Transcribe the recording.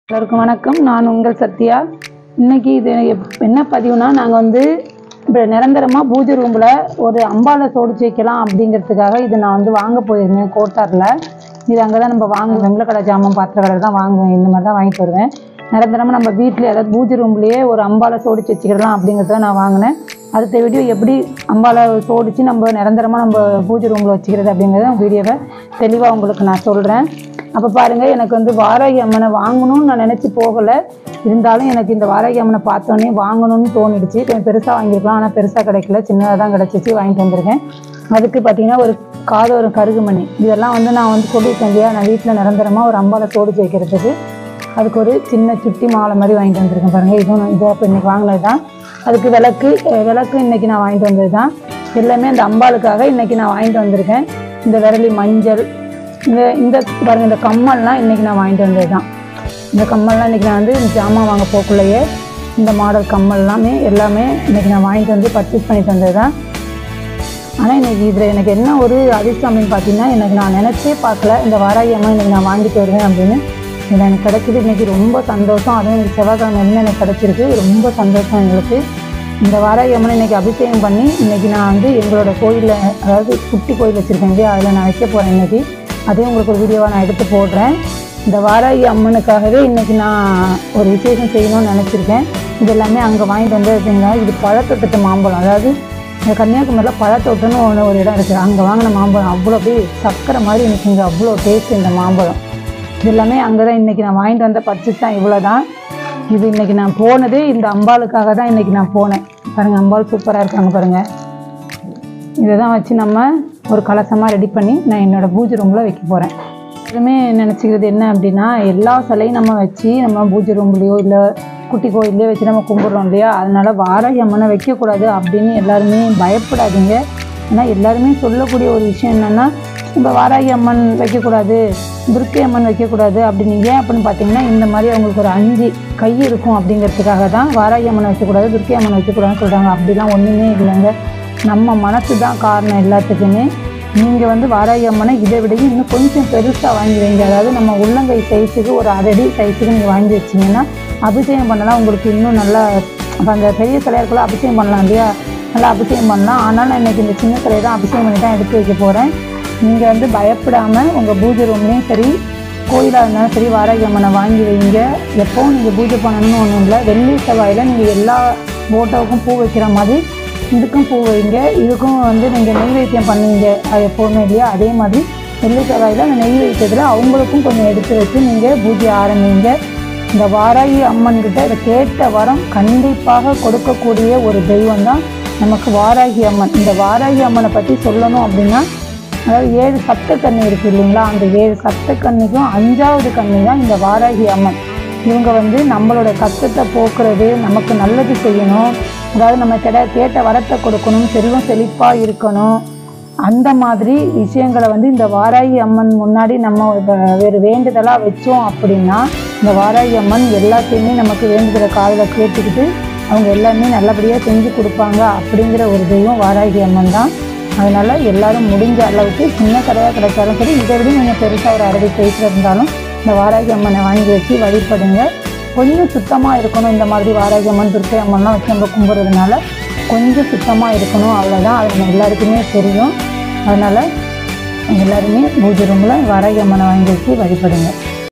எல்லாருக்கும் வணக்கம். நான் உங்கள் சத்யா. இன்னைக்கு இது என்ன பதிவுனா, நாங்கள் வந்து இப்போ நிரந்தரமாக பூஜை ரூமில் ஒரு அம்பாலை சோடிச்சு வைக்கலாம் அப்படிங்கிறதுக்காக இது நான் வந்து வாங்க போயிருந்தேன் கோட்டாரில். இது அங்கே தான் நம்ம வாங்குவோம், வெங்கல கடை ஜாமான் பாத்திர கடை தான் வாங்குவேன். இந்த மாதிரி தான் வாங்கிட்டு வருவேன். நிரந்தரமாக நம்ம வீட்டில் அதாவது பூஜை ரூம்லேயே ஒரு அம்பாலை சோடிச்சு வச்சுக்கிடலாம் அப்படிங்கிறத நான் வாங்கினேன். அடுத்த வீடியோ எப்படி அம்பாலை சோடிச்சு நம்ம நிரந்தரமாக நம்ம பூஜை ரூமில் வச்சுக்கிறது அப்படிங்கிறத வீடியோவை தெளிவாக உங்களுக்கு நான் சொல்கிறேன். அப்போ பாருங்கள், எனக்கு வந்து வாராகி அம்மனை வாங்கணும்னு நான் நினச்சி போகலை. இருந்தாலும் எனக்கு இந்த வாராகி அம்மனை பார்த்தோன்னே வாங்கணும்னு தோணிடுச்சு. கொஞ்சம் பெருசாக வாங்கியிருக்கலாம், ஆனால் பெருசாக கிடைக்கல, சின்னதாக தான் கிடச்சிச்சு. வாங்கிட்டு வந்திருக்கேன். அதுக்கு பார்த்திங்கன்னா ஒரு காதோரம் கருகுமணி இதெல்லாம் வந்து நான் வந்து சொல்லியிருக்கேன் இல்லையா, நான் வீட்டில் நிரந்தரமாக ஒரு அம்பாலை சோடிச்சு வைக்கிறதுக்கு அதுக்கு ஒரு சின்ன சுட்டி மாலை மாதிரி வாங்கிட்டு வந்திருக்கேன். பாருங்கள், இதுவும் இதை இப்போ இன்றைக்கி வாங்கினது தான். அதுக்கு விளக்கு இன்றைக்கி நான் வாங்கிட்டு வந்தது தான். எல்லாமே அந்த அம்பாளுக்காக இன்றைக்கி நான் வாங்கிட்டு வந்திருக்கேன். இந்த விரலி மஞ்சள், இந்த பாருங்கள், இந்த கம்மல்லாம் இன்றைக்கி நான் வாங்கிட்டு வந்தது தான். இந்த கம்மல்லாம் இன்றைக்கி நான் வந்து ஜாமான் வாங்க போக்குள்ளேயே இந்த மாடல் கம்மல்லாமே எல்லாமே இன்றைக்கி நான் வாங்கிட்டு வந்து பர்ச்சேஸ் பண்ணிட்டு வந்தது தான். ஆனால் இன்றைக்கி இதில் எனக்கு என்ன ஒரு அதிர்ஷ்டம் அப்படின்னு பார்த்தீங்கன்னா, எனக்கு நான் நினச்சே பார்க்கல இந்த வாராகி அம்மா இன்றைக்கி நான் வாங்கிட்டு வருவேன் அப்படின்னு. இதில் எனக்கு கிடச்சிது இன்றைக்கி ரொம்ப சந்தோஷம். அதுவும் எனக்கு செவ்வாய்க்கிழமை எனக்கு கிடச்சிருக்கு, ரொம்ப சந்தோஷம் எங்களுக்கு. இந்த வாராகி அம்மனை இன்றைக்கி அபிஷேகம் பண்ணி இன்றைக்கி நான் வந்து எங்களோட கோயிலில், அதாவது குட்டி கோயில் வச்சுருக்கேன் இல்லையா, அதில் நான் வைக்க போகிறேன் இன்றைக்கி. அதே உங்களுக்கு ஒரு வீடியோவாக நான் எடுத்து போடுறேன். இந்த வாராகி அம்மனுக்காகவே இன்றைக்கி நான் ஒரு விசேஷம் செய்யணும்னு நினச்சிருக்கேன். இது எல்லாமே அங்கே வாங்கிட்டு வந்து வச்சுங்க. இது பழத்தோட்டத்து மாம்பழம், அதாவது இந்த கன்னியாகுமரியில் பழத்தோட்டம்னு ஒரு இடம் இருக்குது. அங்கே வாங்கின மாம்பழம் அவ்வளோ அப்படியே சக்கரை மாதிரி எனக்கு இங்கே அவ்வளோ டேஸ்ட் இந்த மாம்பழம். இது எல்லாமே அங்கே தான் இன்றைக்கி நான் வாங்கிட்டு வந்த பர்ச்சேஸ் தான். இவ்வளோ தான். இது இன்றைக்கி நான் போனதே இந்த அம்பாளுக்காக தான் இன்றைக்கி நான் போனேன். பாருங்கள், அம்பாள் சூப்பராக இருக்காங்க பாருங்கள். இதை தான் வச்சு நம்ம ஒரு கலசமாக ரெடி பண்ணி நான் என்னோடய பூஜை ரூமில் வைக்க போகிறேன். எதுவுமே நினச்சிக்கிறது என்ன அப்படின்னா, எல்லா சிலையும் நம்ம வச்சு நம்ம பூஜை ரூம்லேயோ இல்லை குட்டி கோயிலையோ வச்சு நம்ம கும்பிட்றோம் இல்லையா, அதனால் வாராகி அம்மனை வைக்கக்கூடாது அப்படின்னு எல்லாருமே பயப்படாதீங்க. ஆனால் எல்லாருமே சொல்லக்கூடிய ஒரு விஷயம் என்னென்னா, நம்ம வாராகி அம்மன் வைக்கக்கூடாது, துர்க்கை அம்மன் வைக்கக்கூடாது அப்படின்னு. ஏன் அப்படின்னு பார்த்தீங்கன்னா, இந்த மாதிரி அவங்களுக்கு ஒரு 5 கை இருக்கும் அப்படிங்கிறதுக்காக தான் வாராகி அம்மனை வைக்கக்கூடாது, துர்க்கை அம்மனை வைக்கக்கூடாதுன்னு சொல்கிறாங்க. அப்படிலாம் ஒன்றுமே இல்லைங்க. நம்ம மனசு தான் காரணம் எல்லாத்துக்குமே. நீங்கள் வந்து வாராகி அம்மனை இதை விடையும் இன்னும் கொஞ்சம் பெருசாக வாங்கி வைங்க. அதாவது நம்ம உள்ளங்கை சைஸுக்கு ஒரு 1/2 அடி சைஸுக்கு நீங்கள் வாங்கி வச்சிங்கன்னா அபிஷேகம் பண்ணலாம். உங்களுக்கு இன்னும் நல்லா அந்த பெரிய சிலையாருக்குள்ள அபிஷேகம் பண்ணலாம் இல்லையா, நல்லா அபிஷேகம் பண்ணலாம். ஆனால் நான் இன்றைக்கி இந்த சின்ன சிலையை தான் அபிஷேகம் பண்ணி தான் எடுத்து வைக்க போகிறேன். நீங்கள் வந்து பயப்படாமல் உங்கள் பூஜை ரூம்லேயும் சரி, கோயிலாக இருந்தாலும் சரி, வாராகி அம்மனை வாங்கி வைங்க. எப்போவும் நீங்கள் பூஜை பண்ணணும்னு ஒன்றும் இல்லை. வெள்ளி செவ்வாயில் நீங்கள் எல்லா ஃபோட்டோவுக்கும் பூ வைக்கிற மாதிரி இதுக்கும் பூ வைங்க. இதுக்கும் வந்து நீங்கள் நெய்வேத்தியம் பண்ணுவீங்க அது எப்போவுமே இல்லையா, அதே மாதிரி வெள்ளி செவ்வாயில் அந்த நெய்வேத்தியத்தில் அவங்களுக்கும் கொஞ்சம் எடுத்து வச்சு நீங்கள் பூஜை ஆரம்பிங்க. இந்த வாராகி அம்மன்கிட்ட இதை கேட்ட வரம் கண்டிப்பாக கொடுக்கக்கூடிய ஒரு தெய்வம் தான் நமக்கு வாராகி அம்மன். இந்த வாராகி அம்மனை பற்றி சொல்லணும் அப்படின்னா, அதாவது 7 சப்தக்கன்னி இருக்குது இல்லைங்களா, அந்த 7 சப்தக்கன்னிக்கும் 5வது கன்னி தான் இந்த வாராகி அம்மன். இவங்க வந்து நம்மளோட கஷ்டத்தை போக்குறது, நமக்கு நல்லது செய்யணும், அதாவது நம்ம கேட்ட வரத்தை கொடுக்கணும், செல்வம் செழிப்பாக இருக்கணும், அந்த மாதிரி விஷயங்களை வந்து இந்த வாராகி அம்மன் முன்னாடி நம்ம வேறு வேண்டுதலாக வச்சோம் அப்படின்னா, இந்த வாராகி அம்மன் எல்லாத்தையுமே நமக்கு வேண்டுதலை காதில் கேட்டுக்கிட்டு அவங்க எல்லாமே நல்லபடியாக செஞ்சு கொடுப்பாங்க. அப்படிங்கிற ஒரு தெய்வம் வாராகி அம்மன் தான். அதனால் எல்லோரும் முடிஞ்ச அளவுக்கு சின்ன கடையாக கிடைச்சாலும் சரி, இதை விட நீங்கள் பெருசாக ஒரு 1/2 அடி சைஸில் இருந்தாலும் இந்த வாராகி அம்மனை வாங்கி வச்சு வழிபடுங்க. கொஞ்சம் சுத்தமாக இருக்கணும். இந்த மாதிரி வாராகி அம்மன், துர்க்கை அம்மன்லாம் வச்சு நம்ம கும்பிட்றதுனால கொஞ்சம் சுத்தமாக இருக்கணும், அவ்வளோதான். அது நம்ம எல்லாருக்குமே தெரியும். அதனால் எல்லாருமே பூஜை ரூமில் வாராகி அம்மனை வாங்கி வச்சு வழிபடுங்க.